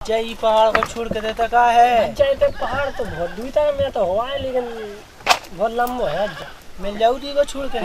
चाहिए पहाड़ को छोड़ के देता का है। चाहिए पहाड़ तो बहुत दूर था, मैं तो हुआ है लेकिन बहुत लंबा है। मिल जाऊ दी को छोड़ के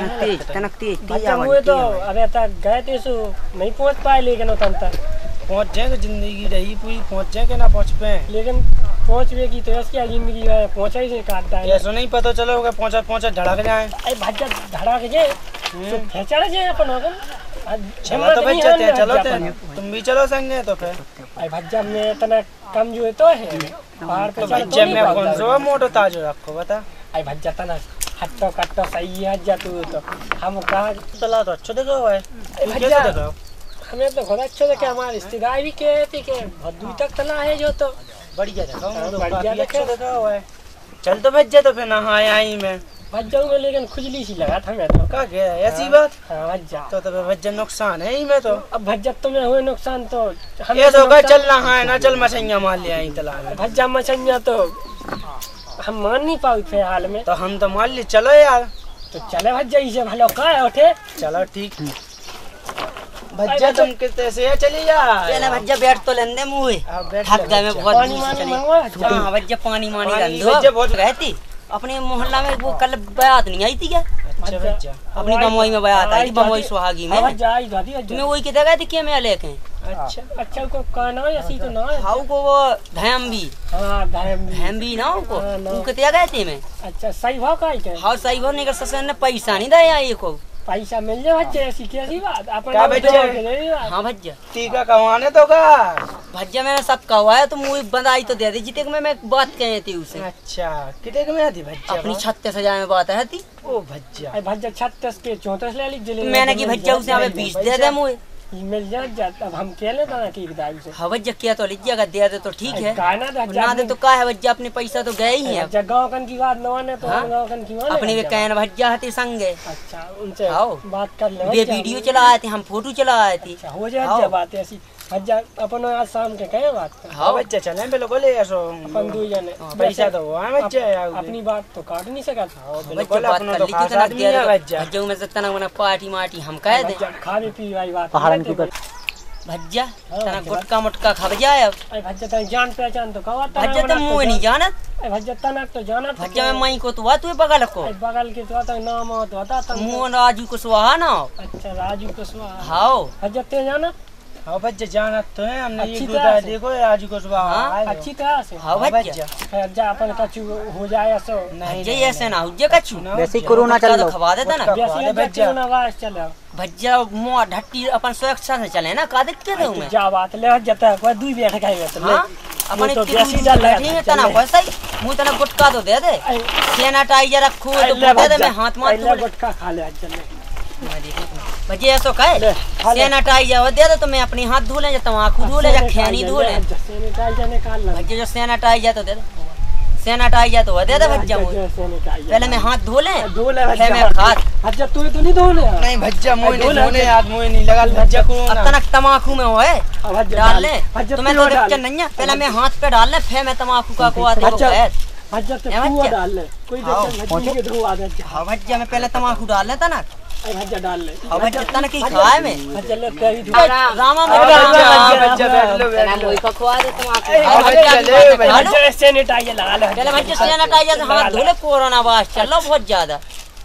हुए तो अबे तक गए थे सो नहीं पहुंच पाए, लेकिन उतन तक पहुंच जाएगा। जिंदगी रही पूरी पहुंच जाएगा ना पहुंच पे, लेकिन पहुंचवे की तो ऐसी जिंदगी है, पहुंचा ही से काटता है। ऐसा नहीं पता चलो होगा पहुंचा पहुंचा धड़क जाए। अरे भज्जा धड़क जाए तो फेंचड़ जाए अपन होगा। चलो तो भज्जा ते चलो ते तुम भी चलो संगे तो फिर। अरे भज्जा में इतना कम जो है तो है पहाड़ पे भज्जा में कौन सा मोटो ताजो रखो बता। अरे भज्जा तना हट्टो कट्टो सही है जा तू तो हम कहा चला तो अच्छा देखो भाई। भज्जा हमें तो बहुत अच्छा लगा, हमारे रिश्तेदार भी कह रहे थे कि बहुत दूर तक चला है जो तो बढ़िया देखो बढ़िया अच्छा देखा हुआ है। चल तो भज्जा तो फिर नहाए आई मैं भज्जा में, लेकिन खुजली सी लगा था मैं तो क्या गया ऐसी बात। हाँ भज्जा तो भज्जा नुकसान है ही में तो। अब भज्जा तुम्हें हुए नुकसान तो ये तो का चल नहाए ना चल मछलियां मार ले आई तालाब में। भज्जा मछलियां तो हम मान नहीं पाओ फिलहाल में, तो हम तो मान ली चलो यार। तो चले भज्जा इसे भलो कहा उठे। चलो ठीक भज्जा तुम कितने से चली जा। पहले भज्जा बैठ तो लेंदे मुँह थक गए मैं बहुत। पानी मानी मंगवा। हाँ भज्जा पानी भज्जा बहुत रहती अपने मोहल्ला में। वो कल बात नहीं आई थी क्या? अच्छा भज्जा अपनी बमोई में बात आई थी, बमोई सुहागी में। तुम्हें वही किधर गए थे क्या मैं लेके? अच्छा अच्छा को कहना है ऐसी तो ना है। हाउ को वो धैम भी। हाँ धैम भी ना को वो किधर गए थे मैं। अच्छा सही भाव का है। हाँ सही भाव नहीं कर ससुर ने पैसा नहीं दिया ये को। पैसा मिल जाए भज्जा ऐसी कैसी बात अपन का भज्जा। हाँ भज्जा टीका कमाने तो का भज्जा मैंने सब कहा है तो मुझे बंदाई तो दे दी जीते मैं बात कही थी उसे। अच्छा कितने में आती भज्जा? अपनी 36 हजार में बात है थी। ओ भज्जा भज्जा 36 के 34 ले लीजिए। मैंने की भज्जा उसे हमें 20 दे दे मुझे मिल जाए। अब हम क्या लेता ना की दाई से। हाँ भज्जा क्या तो लीजिएगा दे दे तो ठीक है ना दे तो क्या है भज्जा अपने पैसा तो गए ही है। गाँव कन की बात न तो गाँव कन की अपनी वे कहना भज्जा हती संगे। अच्छा उनसे बात कर ले। वे वीडियो चला थे हम फोटो चला थी। हो जाए बात ऐसी भज्जा अपन आज शाम के कहे बात। हाँ बच्चा चले बिल्कुल ऐसो अपन दो जने पैसा तो हुआ है बच्चा अपनी बात तो काट नहीं सका था। बिल्कुल अपना तो खास आदमी है बच्चा। भज्जा में से तना मना पार्टी माटी हम कह दे खाने पी वाली बात भज्जा तना गुटका मुटका खा जाए। अब भज्जा तेरी जान पहचान तो कहा भज्जा तो मुँह नहीं जानत। भज्जा तना तो जाना भज्जा में मई को तो तू बगल को बगल के तो नाम होता मुँह राजू को सुहा ना। अच्छा राजू को सुहा। हाँ भज्जा ते जाना। हाँ बच्चा जाना तो है हमने ये गुदा देखो राजू को सुबह अच्छी तरह से। हाँ बच्चा भज्जा अपन कछु हो जाए सो नहीं जे ऐसे ना हो जे कछु वैसे ही कोरोना चल रहा खवा देता ना वैसे भज्जा ना वास चला भज्जा मुँह ढट्टी अपन सुरक्षा से चले ना का दिक्कत है मैं जा बात ले जाता है दू बैठ गए तो हां अपन तो बेसी डाल बैठे तना वैसा ही मुंह तना गुटका तो दे दे सैनिटाइजर रखो तो दे दे मैं हाथ मार दूं गुटका खा ले चल भज्जे ऐसो कहे सैनिटाइजर दे दे तो मैं अपनी हाथ धो ले या तमाकू धो ले या खैनी धो ले। सैनिटाइजर निकाल ले भज्जे जो सैनिटाइजर तो दे दे सैनिटाइजर तो दे दे भज्जा मुझे पहले मैं हाथ धो ले फिर मैं खात। भज्जा तू तो नहीं धो ले। नहीं भज्जा मुंह नहीं धोने याद मुंह नहीं लगा भज्जा को अब तनक तमाकू में हो है डाल ले तो मैं तो बच्चा नहीं है पहले मैं हाथ पे डाल ले फिर मैं तमाकू का को आते हो भज्जा तो तू डाल ले कोई भज्जे के धो आ दे। हां भज्जा में पहले तमाकू डाल ले तनक भज्जा डाल ले अब भज्जा तनक की खाए में भज्जा ले तेरी रामा में भज्जा बैठ लो बैठ लो कोई खवा दे तमाकू भज्जा ले भज्जा सैनिटाइजर लगा ले पहले भज्जा सैनिटाइजर से हाथ धो ले कोरोना वास चल लो बहुत ज्यादा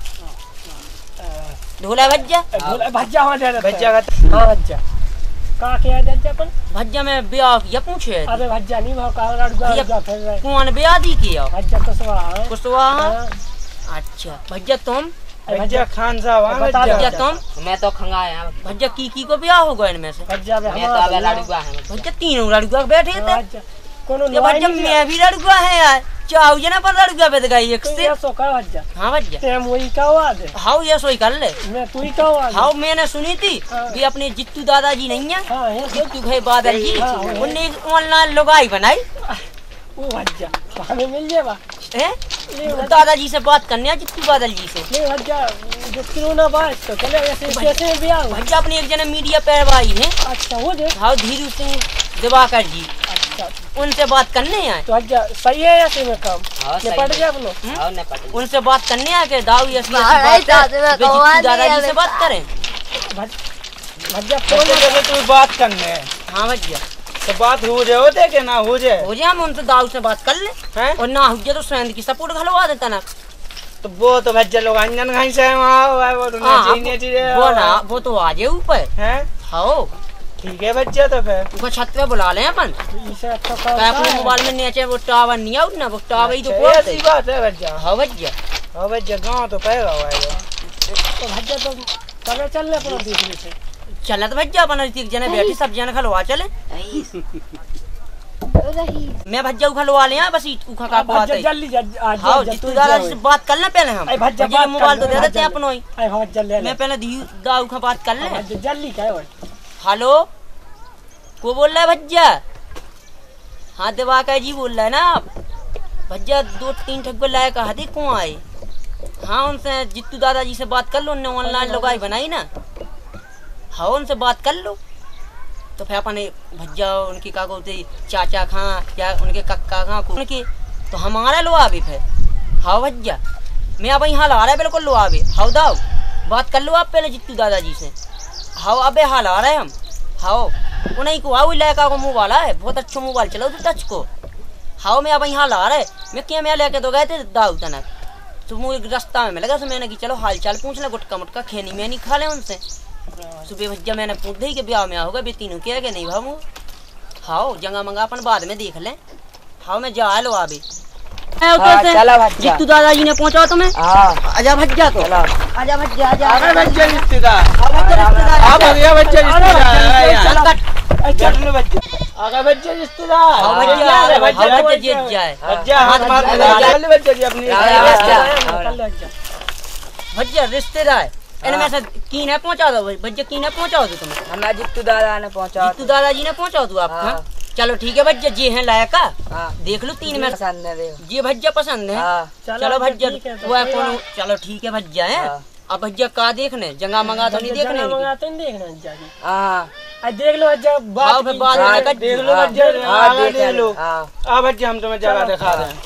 धोला भज्जा भज्जा हो दे भज्जा हां भज्जा का क्या दे अपन भज्जा में ब्याह ये पूछे अबे भज्जा नहीं भाव का लड़का फिर कौन ब्याह दी किया भज्जा तो सवा कुशवा। अच्छा भज्जा तुम भज्जा खान साहब भज्जा तुम मैं तो खंगाया भज्जा की को ब्याह होगा इनमें से भज्जा में मैं तो अबे लड़ुआ है भज्जा तीनों लड़ुआ बैठे थे कोनो ये भज्जा मैं भी लड़ुआ है यार चाहू जे ना पर लड़ुआ बैठ गई एक से ये सो का भज्जा। हां भज्जा ते वही का आवाज है। हां ये सोई कर ले मैं तू ही का आवाज हां मैंने सुनी थी कि अपने जित्तू दादाजी नहीं है हां जित्तू भाई बादल जी उन्होंने ऑनलाइन लुगाई बनाई वो भज्जा हमें मिल जाएगा हैं दादाजी से बात करने है जित्तू बादल जी से नहीं भज्जा जो कोरोना बात तो चले ऐसे कैसे ब्याह भज्जा अपने एक जने मीडिया पर भाई हैं। अच्छा हो जे हां धीरू सिंह दिवाकर जी अच्छा उनसे बात करने आए तो भज्जा सही है ऐसे में काम निपट गया अपनो हां निपट उनसे बात करने आए के दाऊ ऐसी बात दादाजी से बात करें भज्जा फोन पे तू बात करने। हां भज्जा तो बात हो जाए होते कि ना हो जाए? हो जाए, हम उनसे दाऊ से बात कर ले हैं? और ना हो जाए तो स्वयं की सपोर्ट घलवा देता ना। तो वो तो भज्जा लोग अंजन घाई से वहाँ वो तो वो ना वो तो आ जाए ऊपर। हैं? हाँ ठीक है भज्जा, तो फिर ऊपर छत पे बुला लें अपन। इसे अच्छा अपने मोबाइल में नीचे वो टावर नहीं आउट ना, वो टावर ही तो अच्छा, ऐसी बात है भज्जा। हाँ भज्जा। हाँ भज्जा गाँव तो पैगा हुआ है तो भज्जा तो चले चल ले अपना दूसरे से चलत भज्जा अपन एक जने बैठी सब जने खलवा चले। मैं भज्जा खलवा ले बस उखा का बात है। जल्दी आज हाँ जितू दादा से बात कर ले पहले हम। अरे भज्जा भज्जा मोबाइल तो दे देते हैं अपनो ही। अरे हाँ जल्दी मैं पहले दाऊ का बात कर ले। भज्जा जल्दी क्या है? हेलो को बोल रहा है भज्जा? हाँ दिवाकर जी बोल रहा है ना आप? भज्जा 2-3 ठग लाया कहा थी कौन आए? हाँ उनसे जितू दादाजी से बात कर लो, उनने ऑनलाइन लोगाई बनाई ना। हाँ उनसे बात कर लो तो फिर अपन भज्जा उनकी का बोलते चाचा खां या उनके कक्का खां उनकी तो हमारा लो आवे फिर। हाँ भज्जा मैं अब यहाँ ला रहा है बिल्कुल लो आवे। हाँ दाओ बात कर लो आप पहले जितू दादाजी से। हाँ अबे हाल आ रहे हैं हम। हाँ उन्हीं को आओ लड़का को मोबाइल है, बहुत अच्छा मोबाइल चलाओ तो टच को। हाँ मैं अब यहाँ ला रहे मैं क्या मैं लेके तो गए थे दाऊ तनक तो मुझे रास्ता में मिल गया तो मैंने कि चलो हाल चाल पूछ ले, गुटका मुटका खेनी में नहीं खा ले उनसे। सुबह भज्जा मैंने पूछ दी कि ब्याह में होगा बे तीनों क्या कि नहीं भाऊ। हाँ जंगा मंगा अपन बाद में देख लें। हाँ मैं जा लो अभी। जितू दादाजी ने पहुंचा तुम्हें? आजा भज्जा तो आजा भज्जा आजा भज्जा रिश्तेदार आगे भज्जा रिश्तेदार जीत जाए भज्जा रिश्तेदार इनमें से की ने पहुंचा दो भज्जा की ने पहुंचाओ तो तुम्हें? हमें जितू दादा ने पहुंचा। जितू दादाजी ने पहुंचाओ तू आपका? चलो ठीक है भज्जा जी है लायका देख लो 3 में पसंद है जी भज्जा पसंद है। चलो भज्जा वो है कौन? चलो ठीक है भज्जा है। अब भज्जा का देखने जंगा मंगा तो नहीं देखने देख लो भज्जा बाद में देख लो भज्जा देख लो। भज्जा हम तुम्हें जगह दिखा रहे हैं।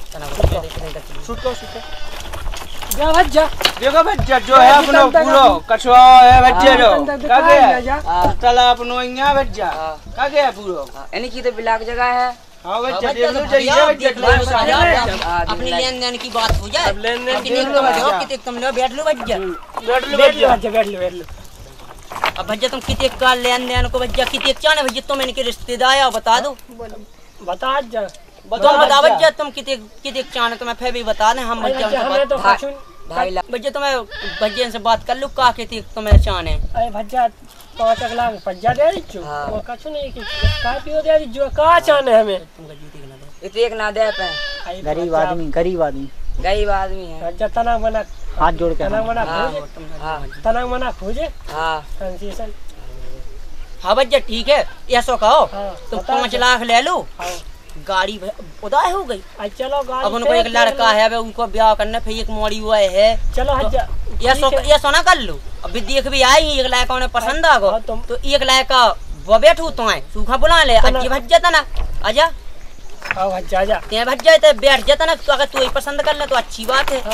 जा भज्जा देखो भज्जा जो है अपनो पूरो कछुआ है भज्जे जो का गया तला अपनो यहाँ भज्जा का गया पूरो यानी की तो बिलाक जगह है। हाँ भज्जा देख लो चाहिए भज्जा अपनी लेन देन की बात हो जाए। लेन देन देख लो भज्जा कितने तुम लोग बैठ लो भज्जा बैठ लो। अब भज्जा तुम कितने का लेन देन को भज्जा कितने चाने भज्जा तुम इनके रिश्तेदार बता दो बता जा तुम बता भज्जा तुम कितने चाने तुम्हें फिर भी बता दें हम भज्जा भज्जा तुम्हें भज्जे से बात कर लो का कितने तुम्हें चाने। अरे भज्जा 5 लाख भज्जा दे दीजो वो कछु नहीं की का पियो दे दीजो का चाने हमें इतने एक ना दे पे गरीब आदमी है भज्जा तना मना हाथ जोड़ के तना मना खोजे। हाँ कंसेशन। हाँ भज्जा ठीक है ऐसा कहो तुम 5 लाख ले लो गाड़ी उदाय हो गई। चलो गाड़ी अब उनको एक लड़का है उनको ब्याह करना फिर एक मोड़ी हुआ है। चलो ये सोना कर लो अभी देख भी आई एक लड़का उन्हें पसंद आ गो तो एक लड़का वो बैठू तो है सूखा बुला ले अच्छी भज्जा तना आजा भज्जा ते भज्जा तो बैठ जाता ना तो अगर तू ही पसंद कर ले तो अच्छी बात है।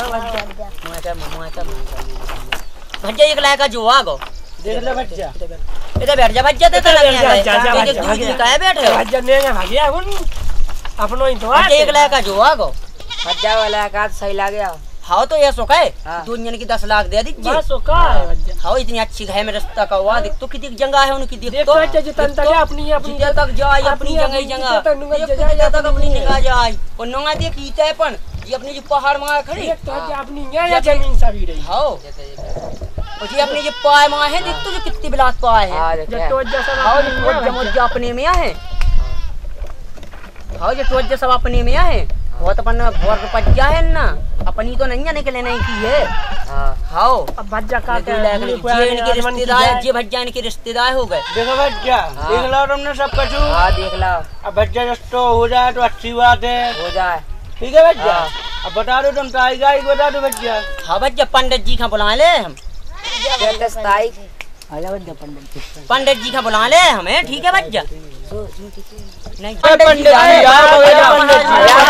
भज्जा एक लड़का जो आ गो देख ले भज्जा इधर बैठ जा भज्जा ते बैठे भज्जा ने भागिया अपनो ही तो एक लड़का जो आ गो भज्जा वाला का सही लग गया। हाँ तो ये सोका है 2 जन की 10 लाख दे दीजिए। हाँ इतनी अच्छी घर में रास्ता का हुआ देख तो कितनी जगह है उनकी देख तो अपनी तक जाए अपनी जगह तक अपनी जगह जाए और नंगा देख ईता है पण ये अपनी जो पहाड़ मार खड़ी अपनी जमीन सभी रही। हाँ और ये अपनी जो पाए माँ है देख तो जो कितनी बिलात पाए है अपने में है। हाँ जो टोज सब अपने में है वो तो अपन घर पच जाए ना अपनी तो नहीं निकले नहीं की है। हाँ अब भज्जा का रिश्तेदार जी भज्जा इनके रिश्तेदार हो गए। देखो भज्जा देख लो तुमने सब कुछ। हाँ देख लो अब भज्जा जस्तो हो जाए तो अच्छी बात है हो जाए ठीक है भज्जा। अब बता दो तुम तारीख बता दो भज्जा। हाँ भज्जा पंडित जी का बुला ले हम पंडित जी का बुला ले हमें ठीक है भज्जा नहीं पंडित जी यार पंडित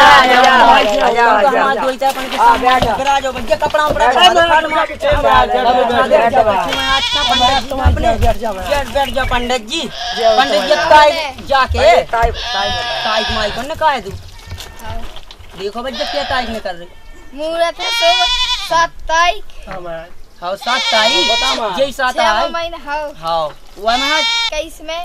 जी कपड़ा बैठ जा पंडित जी जाके तारीख माई को कहा है तू देखो भैया क्या तारीख में कर रही मुहूर्त है 7 तारीख हाँ 7 तारीख यही 7 है महीना हाँ वह में 21 में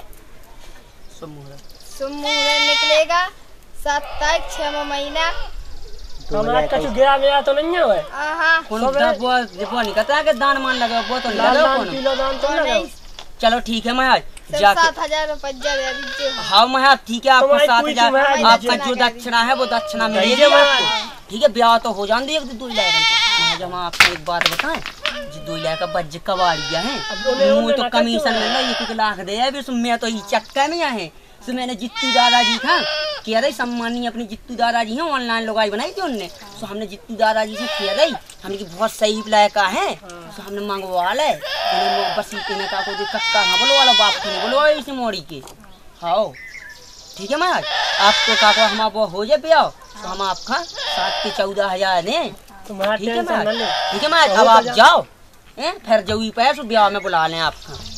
शुभ मुहूर्त निकलेगा 7 तारीख 6 महीना हमारा कछु गया मेरा तो नहीं है हाँ कौन नहीं कहता है कि दान मान लगा वो तो लगा कौन किलो दान तो लगा चलो ठीक है महाराज सिर्फ 7,000 रुपया दे दीजिए हाँ महाराज ठीक है आपको 7,000 आपका जो दक्षिणा है वो दक्षिणा मिलेगी आपको ठीक है ब्याह तो हो जान दो 2 लाख जब हम आपको एक बात बताएं जो 2 लाख का बज कबाड़िया है मुँह तो कमीशन मिल रहा 1 लाख दे अभी मैं तो ये चक्का में है तो मैंने जित्तू दादाजी था कह रही सम्मानी अपने जित्तू दादाजी हैं ऑनलाइन लोगाई बनाई थी उनने तो हमने जित्तू दादाजी से कह रही हमने की बहुत सही लायका है तो हमने मंगवा ले बस ने कहा को कक्का हाँ बोलो वाला बाप को नहीं बोलो इसे मोड़ी के हाँ ठीक है महाराज आपको काका हम आप हो जाए पियाओ तो हम आपका 7 के 14,000 दें ठीक है महाराज अब आप जाओ फिर जो पैसे ब्याह में बुला लें आपका